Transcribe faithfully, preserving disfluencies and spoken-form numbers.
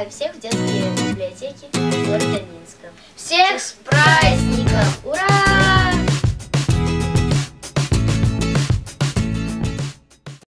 приглашаю всех в детские библиотеки города Минска. Всех с праздником! Ура!